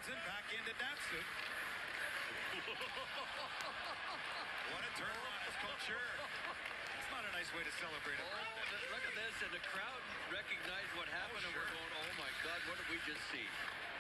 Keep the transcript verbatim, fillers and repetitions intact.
Johnson back into Datsyuk. What a turnaround as Couture. It's not a nice way to celebrate a birthday. Oh, look at this, and the crowd recognized what happened, Oh, and sure. we're going, oh my God, what did we just see?